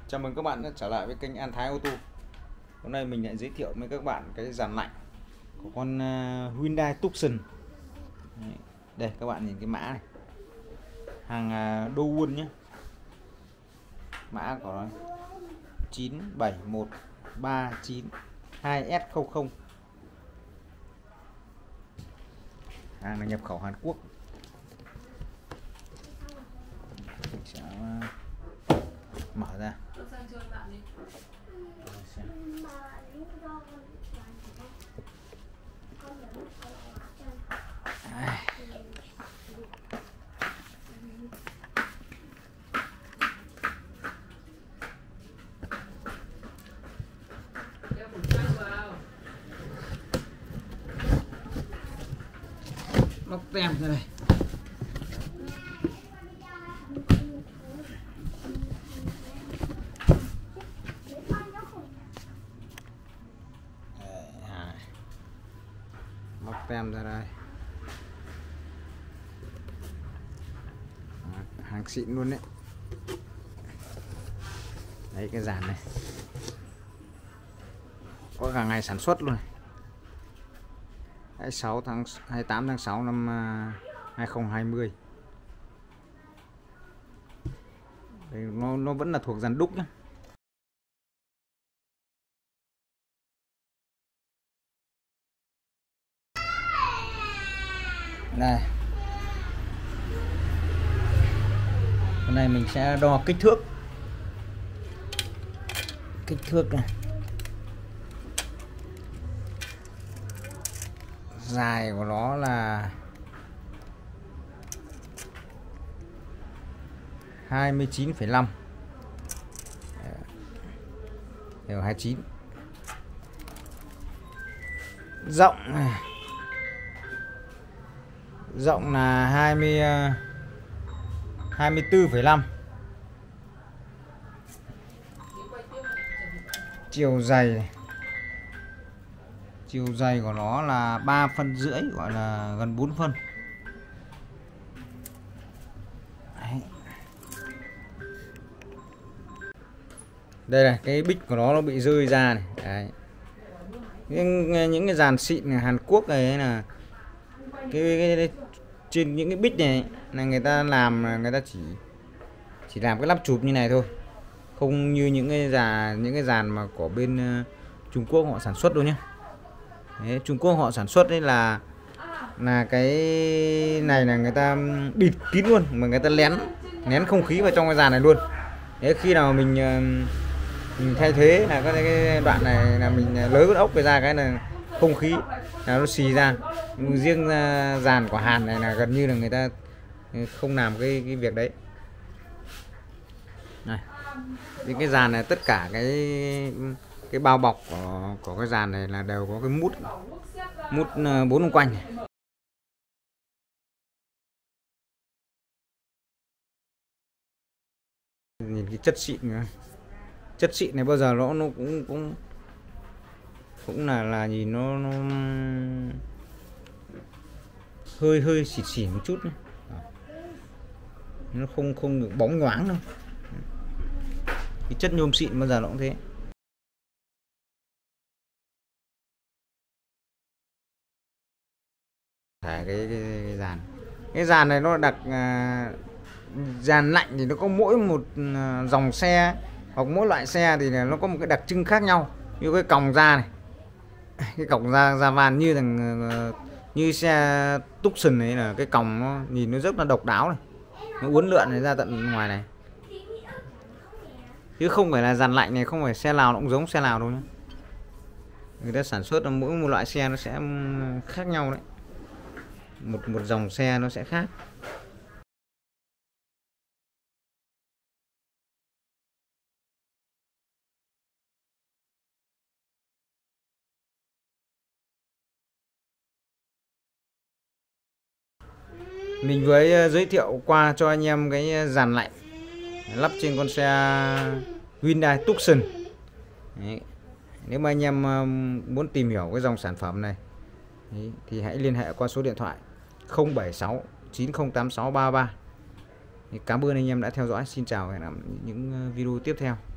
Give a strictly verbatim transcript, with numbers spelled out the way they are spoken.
Chào mừng các bạn đã trở lại với kênh An Thái Ô tô. Hôm nay mình lại giới thiệu với các bạn cái dàn lạnh của con Hyundai Tucson. Đây các bạn nhìn cái mã này, hàng Daewoo nhé. Mã của nó chín bảy một ba chín hai S không không. Hàng là nhập khẩu Hàn Quốc. Mình sẽ mở ra. Bóc tem ra đây. Bóc tem ra đây. Hàng xịn luôn đấy. Đấy cái dàn này có cả ngày sản xuất luôn này. hai mươi sáu tháng hai mươi tám tháng sáu năm hai không hai không. Đây, nó nó vẫn là thuộc dàn đúc nhé. Đây. Hôm nay mình sẽ đo kích thước. Kích thước này. Dài của nó là hai mươi chín phẩy năm. Đều hai mươi chín. Rộng này. Rộng là hai mươi hai mươi tư phẩy năm. Chiều dày này. Chiều dày của nó là ba phân rưỡi, gọi là gần bốn phân. Đấy. Đây này, cái bích của nó nó bị rơi ra này. Đấy. Những, những cái dàn xịn Hàn Quốc này là cái, cái, cái trên những cái bích này là người ta làm, người ta chỉ chỉ làm cái lắp chụp như này thôi, không như những cái dàn những cái dàn mà của bên uh, Trung Quốc họ sản xuất đâu nhé. Đấy, Trung Quốc họ sản xuất đấy là là cái này là người ta bịt kín luôn, mà người ta lén nén không khí vào trong cái dàn này luôn. Đấy, khi nào mình mình thay thế là cái, cái đoạn này là mình lới cái ốc về ra cái là không khí là nó xì ra. Riêng dàn của Hàn này là gần như là người ta không làm cái cái việc đấy. Này, những cái dàn này tất cả cái cái bao bọc của, của cái dàn này là đều có cái mút mút bốn vòng quanh này. Nhìn cái chất xịn nữa. Chất xịn này bao giờ nó nó cũng cũng cũng là là nhìn nó, nó hơi hơi xịn xịn một chút nữa. Nó không không được bóng nhoáng đâu. Cái chất nhôm xịn bao giờ nó cũng thế. Thả cái, cái, cái dàn cái dàn này nó đặc à, dàn lạnh thì nó có mỗi một à, dòng xe hoặc mỗi loại xe thì nó có một cái đặc trưng khác nhau. Như cái còng da này, cái còng da da van như thằng như xe Tucson này là cái còng nó nhìn nó rất là độc đáo này, nó uốn lượn này ra tận ngoài này, chứ không phải là dàn lạnh này không phải xe nào nó cũng giống xe nào đâu nhé. Người ta sản xuất là mỗi một loại xe nó sẽ khác nhau đấy, một một dòng xe nó sẽ khác. Mình vừa giới thiệu qua cho anh em cái dàn lạnh lắp trên con xe Hyundai Tucson. Đấy. Nếu mà anh em muốn tìm hiểu cái dòng sản phẩm này thì hãy liên hệ qua số điện thoại không bảy sáu chín không tám sáu ba ba. Cảm ơn anh em đã theo dõi. Xin chào và hẹn gặp lại những video tiếp theo.